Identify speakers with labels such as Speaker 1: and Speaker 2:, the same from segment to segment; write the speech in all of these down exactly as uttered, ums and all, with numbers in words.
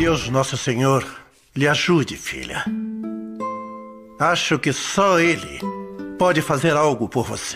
Speaker 1: Deus Nosso Senhor lhe ajude, filha. Acho que só Ele pode fazer algo por você.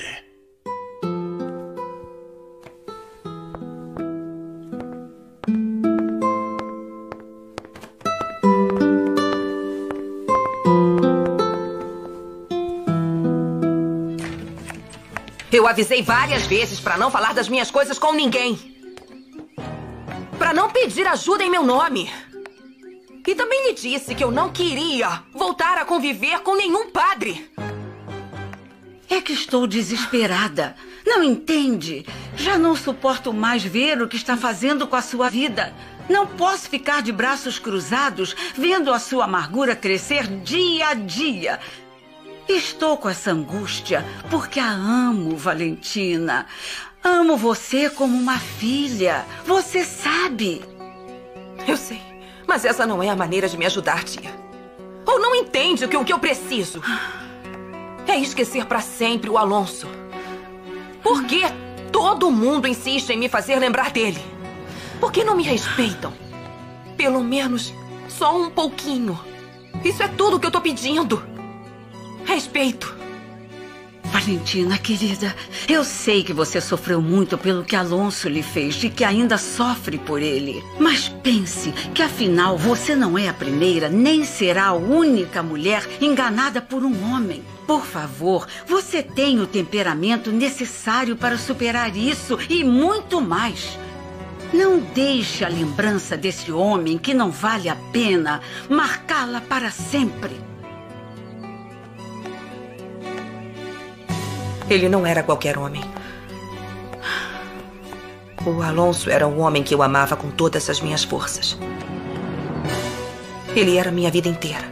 Speaker 2: Eu avisei várias vezes para não falar das minhas coisas com ninguém. Para não pedir ajuda em meu nome. E também lhe disse que eu não queria voltar a conviver com nenhum padre.
Speaker 3: É que estou desesperada. Não entende? Já não suporto mais ver o que está fazendo com a sua vida. Não posso ficar de braços cruzados vendo a sua amargura crescer dia a dia. Estou com essa angústia porque a amo, Valentina. Amo você como uma filha. Você sabe.
Speaker 2: Eu sei, mas essa não é a maneira de me ajudar, tia. Ou não entende que o que eu preciso é esquecer para sempre o Alonso. Por que todo mundo insiste em me fazer lembrar dele? Por que não me respeitam? Pelo menos só um pouquinho. Isso é tudo que eu tô pedindo. Respeito.
Speaker 3: Valentina, querida, eu sei que você sofreu muito pelo que Alonso lhe fez e que ainda sofre por ele. Mas pense que, afinal, você não é a primeira, nem será a única mulher enganada por um homem. Por favor, você tem o temperamento necessário para superar isso e muito mais. Não deixe a lembrança desse homem que não vale a pena marcá-la para sempre.
Speaker 2: Ele não era qualquer homem. O Alonso era o homem que eu amava com todas as minhas forças. Ele era minha vida inteira.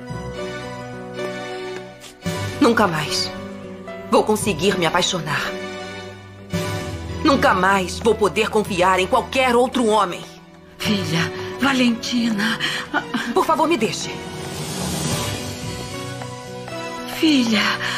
Speaker 2: Nunca mais vou conseguir me apaixonar. Nunca mais vou poder confiar em qualquer outro homem.
Speaker 3: Filha, Valentina...
Speaker 2: Por favor, me deixe.
Speaker 3: Filha...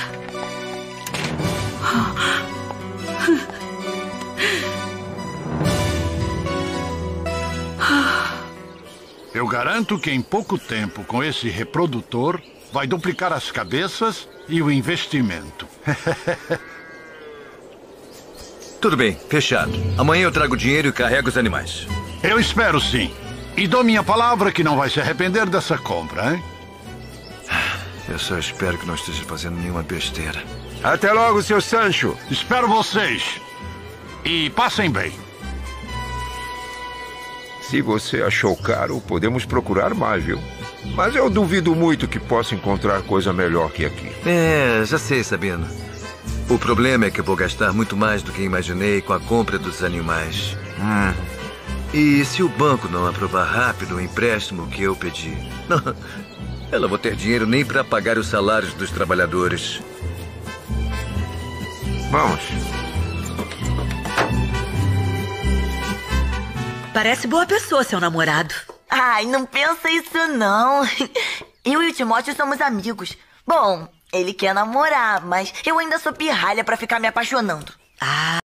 Speaker 4: Eu garanto que em pouco tempo, com esse reprodutor, vai duplicar as cabeças e o investimento.
Speaker 5: Tudo bem, fechado. Amanhã eu trago dinheiro e carrego os animais.
Speaker 4: Eu espero sim. E dou minha palavra que não vai se arrepender dessa compra, hein?
Speaker 5: Eu só espero que não esteja fazendo nenhuma besteira.
Speaker 6: Até logo, seu Sancho.
Speaker 4: Espero vocês. E passem bem.
Speaker 6: Se você achou caro, podemos procurar mais, viu? Mas eu duvido muito que possa encontrar coisa melhor que aqui.
Speaker 5: É, já sei, Sabino. O problema é que eu vou gastar muito mais do que imaginei com a compra dos animais. Hum. E se o banco não aprovar rápido o empréstimo que eu pedi? Não, eu não vou ter dinheiro nem para pagar os salários dos trabalhadores.
Speaker 6: Vamos.
Speaker 7: Parece boa pessoa, seu namorado.
Speaker 8: Ai, não pensa isso, não. Eu e o Timóteo somos amigos. Bom, ele quer namorar, mas eu ainda sou pirralha pra ficar me apaixonando.
Speaker 7: Ah...